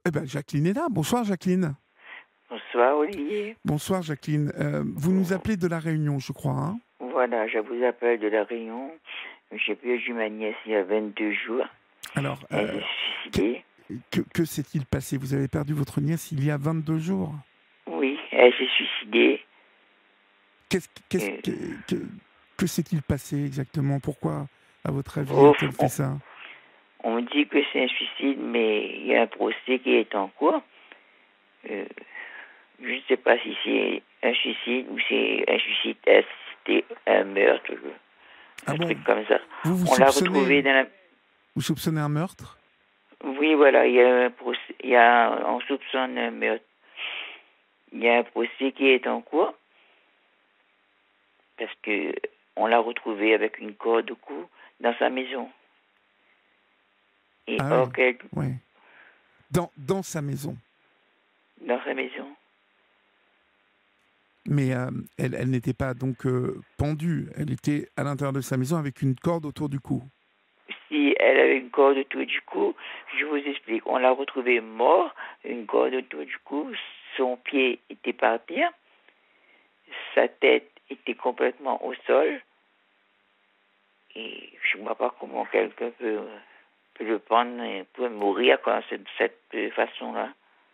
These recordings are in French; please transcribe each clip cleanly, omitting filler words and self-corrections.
Eh ben, Jacqueline est là. Bonsoir, Jacqueline. Bonsoir Olivier. Bonsoir, Jacqueline. Vous nous appelez de La Réunion, je crois, hein? Voilà, je vous appelle de La Réunion. J'ai perdu ma nièce il y a 22 jours. Alors, Elle s'est que, suicidée. que s'est-il passé? Vous avez perdu votre nièce il y a 22 jours. Oui, elle s'est suicidée. Qu'est-ce, qu'est-ce, Euh, que, que, que s'est-il passé exactement? Pourquoi, à votre avis, ouf, a-t-elle fait ça? on me dit que c'est un suicide, mais il y a un procès qui est en cours. Euh, je ne sais pas si c'est un suicide ou c'est un suicide assisté à un meurtre, Ah un bon? truc comme ça. Vous On l'a retrouvée dans la... vous soupçonnez un meurtre? Oui, voilà, il y a un procès, on soupçonne un meurtre. Il y a un procès qui est en cours. Parce que on l'a retrouvée avec une corde au cou dans sa maison. Et Ah oui, or qu'elle, oui. Dans sa maison. dans sa maison, Mais elle n'était pas donc pendue. Elle était à l'intérieur de sa maison avec une corde autour du cou. si elle avait une corde autour du cou, je vous explique, on l'a retrouvée mort, une corde autour du cou, son pied était par terre, sa tête était complètement au sol, et je ne vois pas comment quelqu'un peut le prendre et peut mourir comme de cette façon-là.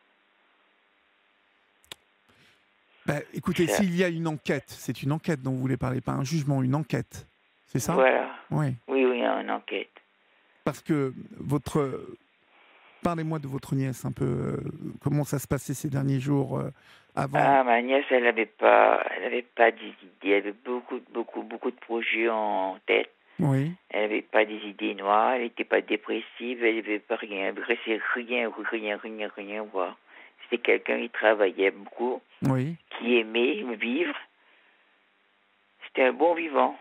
Bah, écoutez, Ça, s'il y a une enquête, c'est une enquête dont vous voulez parler, pas un jugement, une enquête. C'est ça? voilà. Oui. Oui, oui, il y a une enquête. Parce que parlez-moi de votre nièce un peu. Comment ça se passait ces derniers jours avant? Ah, ma nièce, elle avait pas des idées. Elle avait beaucoup de projets en tête. Oui. Elle avait pas des idées noires. Elle n'était pas dépressive. Elle avait pas rien. Elle restait rien voir. C'était quelqu'un qui travaillait beaucoup, Oui. qui aimait vivre. C'était un bon vivant.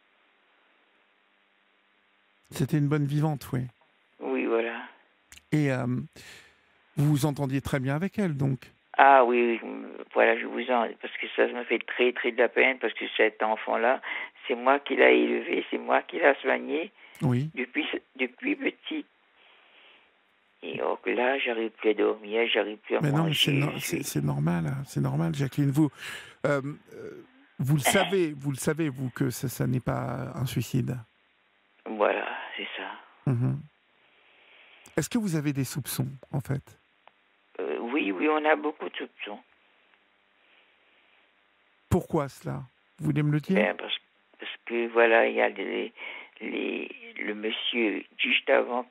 C'était une bonne vivante, oui. Oui, voilà. Et vous vous entendiez très bien avec elle, donc. Ah oui, voilà, je vous en... Parce que ça me fait très de la peine, parce que cet enfant-là, c'est moi qui l'ai élevé, c'est moi qui l'ai soigné Oui. depuis petit. Et donc là, j'arrive plus à dormir, j'arrive plus à Mais non, mais manger. c'est normal, hein, c'est normal, Jacqueline. Euh, vous le savez, vous, que ça n'est pas un suicide. Voilà, c'est ça. Mhm. Est-ce que vous avez des soupçons, en fait? Oui, on a beaucoup de soupçons. Pourquoi cela? Vous voulez me le dire? Ben, parce que voilà, il y a le monsieur, juste avant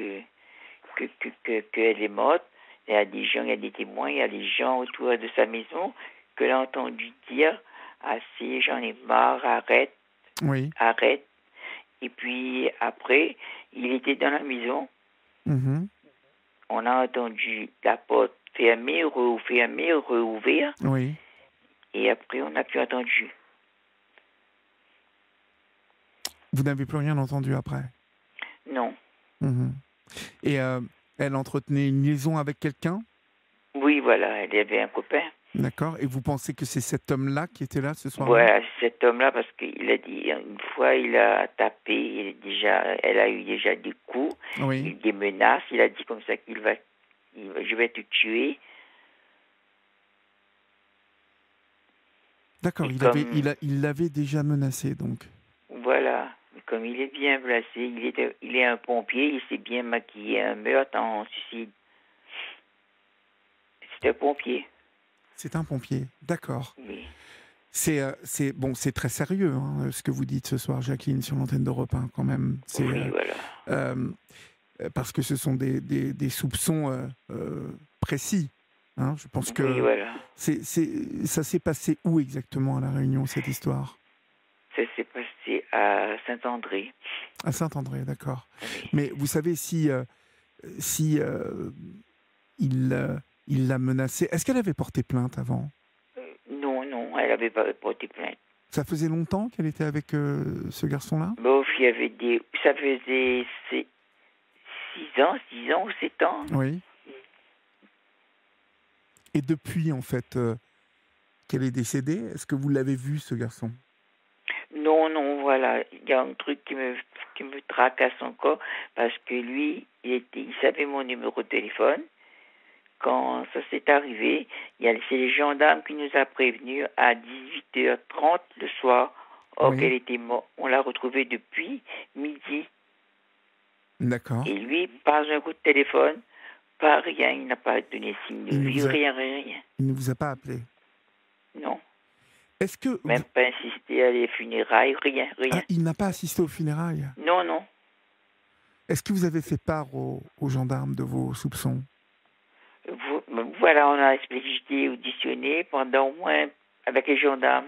qu'elle est morte, il y a des gens, il y a des témoins, il y a des gens autour de sa maison que l'a entendu dire assez, j'en ai marre, arrête, Oui. arrête. Et puis après, il était dans la maison. Mhm. On a entendu la porte fermer, rouvrir. Oui. Et après, on n'a plus entendu. Vous n'avez plus rien entendu après? Non. Mhm. Et elle entretenait une liaison avec quelqu'un? Oui, voilà, elle avait un copain. D'accord. Et vous pensez que c'est cet homme-là qui était là ce soir-là? Voilà, cet homme-là, parce qu'il a dit, une fois, il a tapé, elle a eu déjà des coups, Oui. des menaces. Il a dit comme ça je vais te tuer. D'accord. Et comme, Il l'avait déjà menacé, donc. voilà, comme il est bien placé, il est un pompier, il s'est bien maquillé, un meurtre en suicide. C'est un pompier. C'est un pompier. D'accord. Oui. C'est très sérieux, hein, ce que vous dites ce soir, Jacqueline, sur l'antenne d'Europe 1, quand même. Oui, voilà. Euh, parce que ce sont des soupçons précis. Hein. Je pense Oui, que voilà. ça s'est passé où exactement à La Réunion, cette histoire? Ça s'est passé à Saint-André. À Saint-André, d'accord. Oui. Mais vous savez si il il l'a menacée. Est-ce qu'elle avait porté plainte avant? Non, elle n'avait pas porté plainte. Ça faisait longtemps qu'elle était avec ce garçon-là? Bof, il y avait ça faisait 6 ans ou 7 ans. Oui. Et depuis, en fait, qu'elle est décédée, est-ce que vous l'avez vu, ce garçon? Non, voilà. Il y a un truc qui me tracasse encore parce que lui, il savait mon numéro de téléphone. quand ça s'est arrivé, c'est les gendarmes qui nous a prévenus à 18h30 le soir. Or, Oui. qu'elle était morte. On l'a retrouvée depuis midi. D'accord. Et lui, pas un coup de téléphone, pas rien. Il n'a pas donné signe de Il ne vie, vous a, rien, rien. il ne vous a pas appelé. Non. Est-ce que Même vous... pas insisté à les funérailles, rien, Ah, rien. il n'a pas assisté aux funérailles. Non, non. Est-ce que vous avez fait part aux gendarmes de vos soupçons? Voilà, on a expliqué, auditionné pendant au moins avec les gendarmes.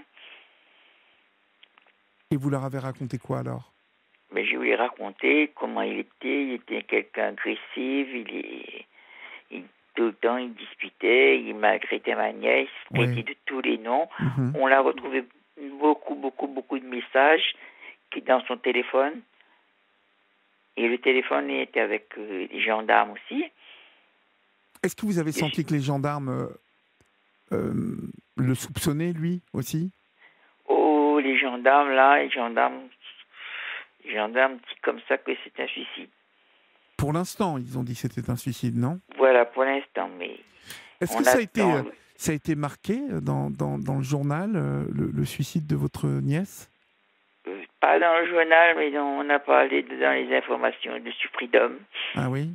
Et vous leur avez raconté quoi alors? Mais je lui ai raconté comment il était. Il était quelqu'un agressif. Tout le temps, il disputait. Il maltraitait ma nièce. Il Oui. traitait de tous les noms. Mhm. On l'a retrouvé beaucoup de messages dans son téléphone. Et le téléphone était avec les gendarmes aussi. Est-ce que vous avez senti que les gendarmes le soupçonnaient, lui, aussi? Oh, les gendarmes, là, les gendarmes disent comme ça que c'est un suicide. Pour l'instant, ils ont dit que c'était un suicide, non? Voilà, pour l'instant, mais Est-ce on que attend. ça a été marqué dans le journal, le suicide de votre nièce? Pas dans le journal, mais on a parlé dans les informations de Freedom. Ah oui?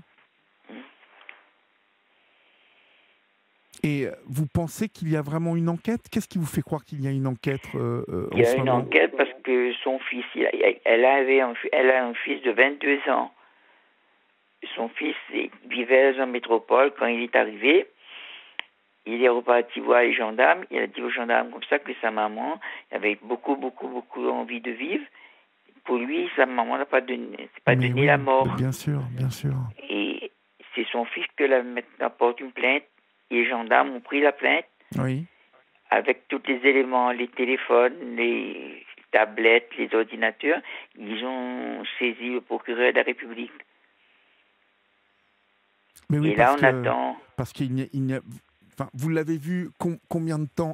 Et vous pensez qu'il y a vraiment une enquête? Qu'est-ce qui vous fait croire qu'il y a une enquête Il y en a ce une moment? enquête parce que son fils, elle a un fils de 22 ans. Son fils vivait en métropole quand il est arrivé. Il est reparti voir les gendarmes. Il a dit aux gendarmes comme ça que sa maman avait beaucoup envie de vivre. Pour lui, sa maman n'a pas donné, Mais oui, la mort. bien sûr, bien sûr. Et c'est son fils que là maintenant porte une plainte. Et les gendarmes ont pris la plainte Oui. avec tous les éléments, les téléphones, les tablettes, les ordinateurs. Ils ont saisi le procureur de la République. Mais oui, Et là, on attend. parce qu'il n'y a, enfin, vous l'avez vu combien de temps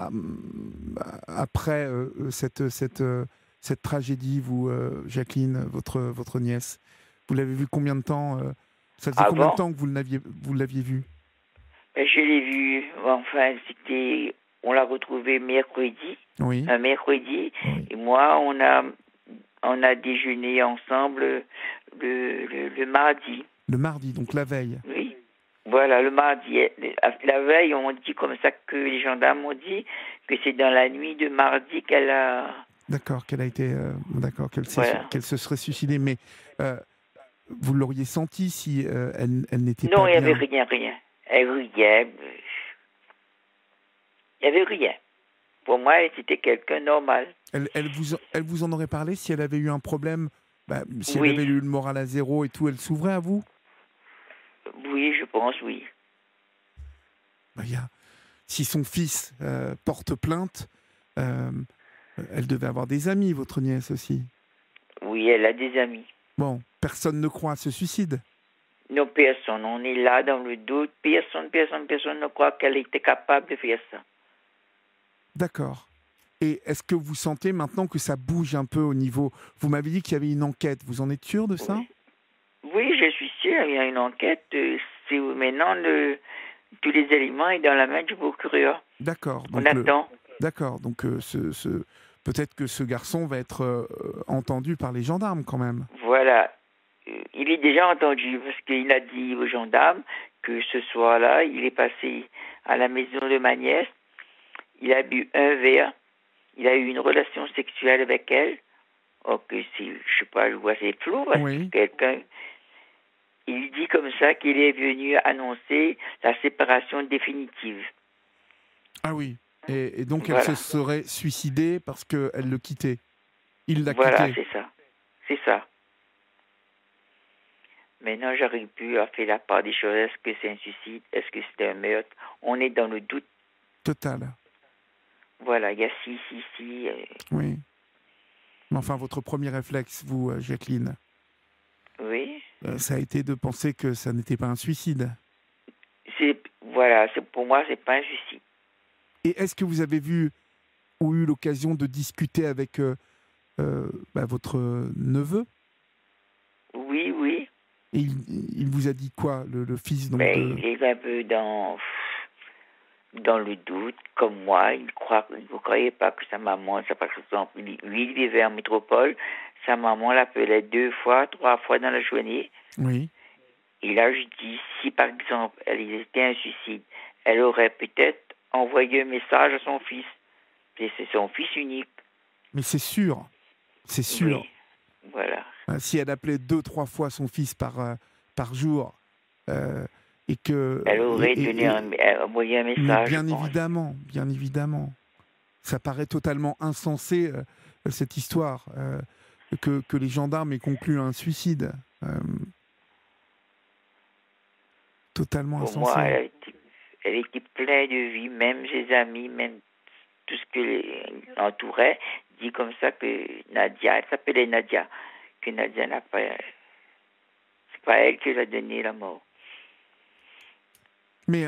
après cette tragédie, vous, Jacqueline, votre nièce? Vous l'avez vu combien de temps? Ça faisait combien de Avant, temps que vous l'aviez vu? je l'ai vu. Enfin, on l'a retrouvé mercredi. Oui. Un mercredi. Oui. Et moi, on a déjeuné ensemble le mardi. Le mardi, donc la veille. Oui. Voilà, le mardi. La veille, on dit comme ça que les gendarmes ont dit que c'est dans la nuit de mardi qu'elle a... D'accord, qu'elle a été, d'accord, Voilà. qu'elle se serait suicidée, mais vous l'auriez senti si elle n'était Non, pas il n'y avait bien. rien. Elle riait. Il n'y avait rien. Pour moi, c'était quelqu'un normal. Elle vous en aurait parlé si elle avait eu un problème, si elle Oui. avait eu le moral à zéro et tout, elle s'ouvrait à vous? Oui, je pense, oui. Si son fils porte plainte, elle devait avoir des amis, votre nièce aussi. Oui, elle a des amis. Bon, personne ne croit à ce suicide. Non, personne. On est là dans le doute. Personne ne croit qu'elle était capable de faire ça. D'accord. Et est-ce que vous sentez maintenant que ça bouge un peu au niveau... Vous m'avez dit qu'il y avait une enquête. Vous en êtes sûr de ça? Oui, je suis sûr. Il y a une enquête. C'est maintenant tous les éléments sont dans la main du procureur. D'accord. On attend. D'accord. Donc peut-être que ce garçon va être entendu par les gendarmes quand même. Voilà. Il est déjà entendu parce qu'il a dit aux gendarmes que ce soir-là, il est passé à la maison de ma nièce. Il a bu un verre. Il a eu une relation sexuelle avec elle. Or que je sais pas, je vois c'est flou parce Oui. que quelqu'un... Il dit comme ça qu'il est venu annoncer la séparation définitive. Ah oui. Et donc Voilà. elle se serait suicidée parce qu'elle le quittait. Il l'a Voilà, quitté. c'est ça. C'est ça. Maintenant, j'arrive plus à faire la part des choses. Est-ce que c'est un suicide? Est-ce que c'est un meurtre? On est dans le doute. Total. Voilà, il y a si. Oui. Mais enfin, votre premier réflexe, vous, Jacqueline, Oui. ça a été de penser que ça n'était pas un suicide. Pour moi, c'est pas un suicide. Et est-ce que vous avez vu ou eu l'occasion de discuter avec votre neveu? Oui. Et il vous a dit quoi, le fils donc, Ben, il est un peu dans le doute, comme moi. Il ne croyait pas que sa maman, ça par exemple, lui, il vivait en métropole. Sa maman l'appelait 2 fois, 3 fois dans la journée. Oui. Et là, je dis, si par exemple, elle était un suicide, elle aurait peut-être envoyé un message à son fils. Et c'est son fils unique. Mais c'est sûr. C'est sûr. Oui, voilà. Si elle appelait 2-3 fois son fils par jour, et que... Elle aurait envoyé un mais message, bien je pense. évidemment, bien évidemment. Ça paraît totalement insensé, cette histoire, que les gendarmes aient conclu à un suicide. Totalement Pour insensé. moi, elle était pleine de vie, même ses amis, même tout ce qui l'entourait, dit comme ça que Nadia, elle s'appelait Nadia, que Nadia n'a pas... C'est pas elle qui lui a donné la mort. Mais,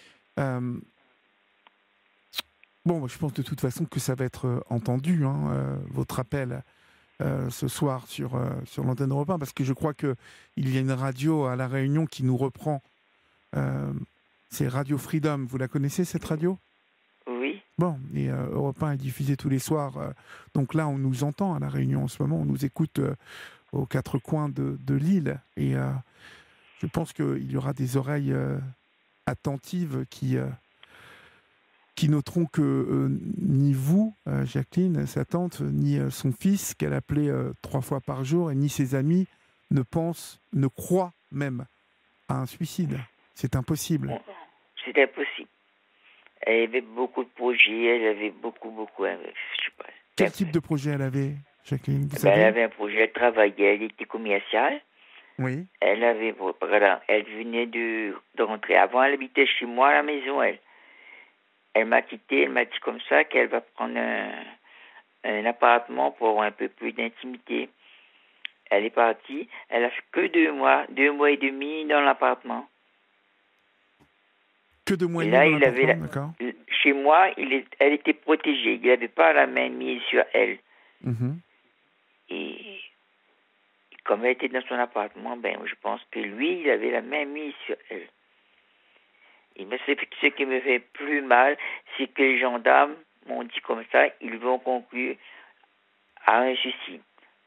bon, je pense de toute façon que ça va être entendu, votre appel ce soir sur l'antenne d'Europe 1, parce que je crois qu'il y a une radio à La Réunion qui nous reprend. C'est Radio Freedom. Vous la connaissez, cette radio ? Oui. Bon, et Europe 1 est diffusé tous les soirs. Donc là, on nous entend à La Réunion en ce moment. On nous écoute aux 4 coins de l'île. Et je pense qu'il y aura des oreilles attentives qui noteront que ni vous, Jacqueline, sa tante, ni son fils, qu'elle appelait 3 fois par jour, et ni ses amis ne croient même à un suicide. C'est impossible. C'est impossible. Elle avait beaucoup de projets, elle avait beaucoup, je sais pas. Quel type de projet elle avait, Jacqueline, vous savez ? Elle avait un projet, elle travaillait, elle était commerciale. Oui. Elle venait de rentrer. Avant, elle habitait chez moi à la maison, elle. Elle m'a quitté, elle m'a dit comme ça qu'elle va prendre un appartement pour avoir un peu plus d'intimité. Elle est partie, elle a fait que 2 mois et demi dans l'appartement. Que 2 mois et demi dans l'appartement, d'accord. Chez moi, elle était protégée. Il n'avait pas la main mise sur elle. Mm-hmm. Et comme elle était dans son appartement, je pense que lui, il avait la main mise sur elle. Et ce qui me fait plus mal, c'est que les gendarmes m'ont dit comme ça, ils vont conclure à un suicide.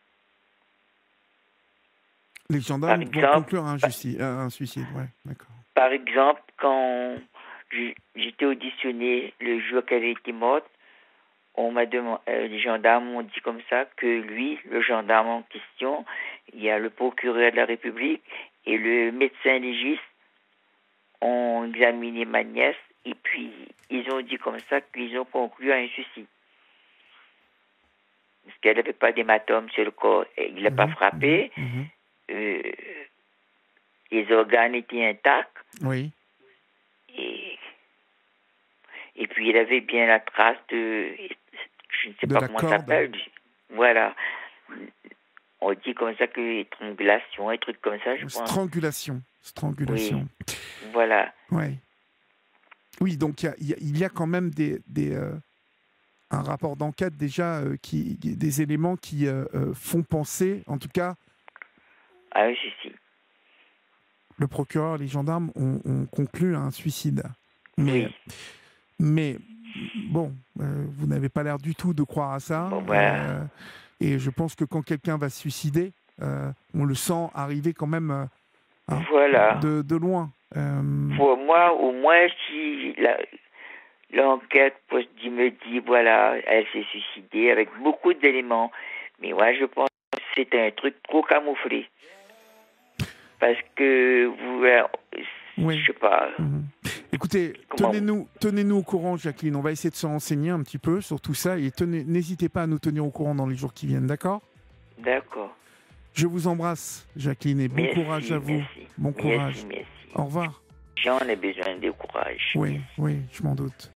Les gendarmes vont conclure à un suicide, ouais, d'accord. Par exemple, quand j'étais auditionné le jour qu'elle était morte, les gendarmes m'ont dit comme ça que lui, le gendarme en question, il y a le procureur de la République et le médecin légiste ont examiné ma nièce et puis ils ont dit comme ça qu'ils ont conclu à un suicide. Parce qu'elle n'avait pas d'hématome sur le corps, il l'a pas frappé. Les organes étaient intacts. Oui. Et puis il avait bien la trace je ne sais pas comment ça s'appelle. Voilà. On dit comme ça que étrangulation, un truc comme ça, je pense. Strangulation. Oui. Voilà. Ouais. Oui, donc il y a quand même un rapport d'enquête déjà, des éléments qui font penser, en tout cas... à un suicide. Le procureur, les gendarmes ont conclu à un suicide. Oui. Mais bon, vous n'avez pas l'air du tout de croire à ça. Bon, voilà. Et je pense que quand quelqu'un va se suicider, on le sent arriver quand même voilà. de loin. Pour moi, au moins, si l'enquête me dit, voilà, elle s'est suicidée avec beaucoup d'éléments. Mais moi, je pense que c'est un truc trop camouflé. Parce que oui. Je sais pas. Écoutez, tenez-nous au courant, Jacqueline. On va essayer de se renseigner un petit peu sur tout ça et n'hésitez pas à nous tenir au courant dans les jours qui viennent, d'accord ? D'accord. Je vous embrasse, Jacqueline, et bon courage à vous. Merci. Bon courage. Merci. Au revoir. J'en ai besoin de courage. Oui, je m'en doute.